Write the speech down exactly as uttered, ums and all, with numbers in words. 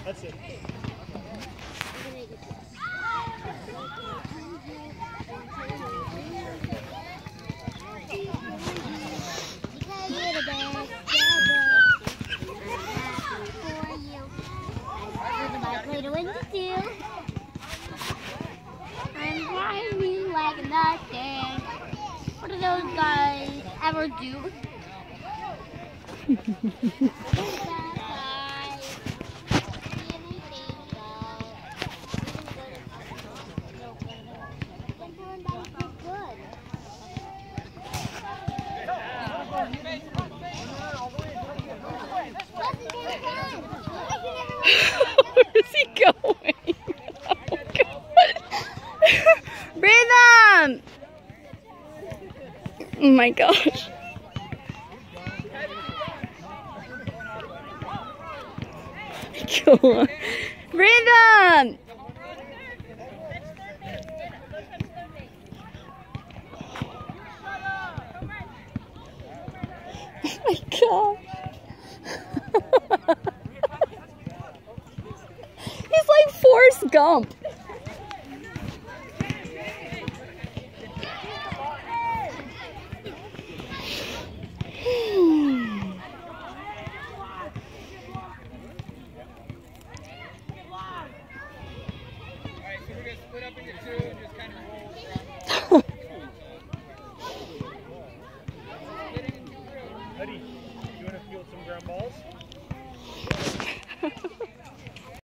That's it. I'm grinding like nothing. What do those guys ever do? Where's he going? Oh, God. Breathe on! Oh my gosh. Go on. Breathe on! Oh my gosh. He's like Forrest Gump. Alright, so we're gonna split up into two and just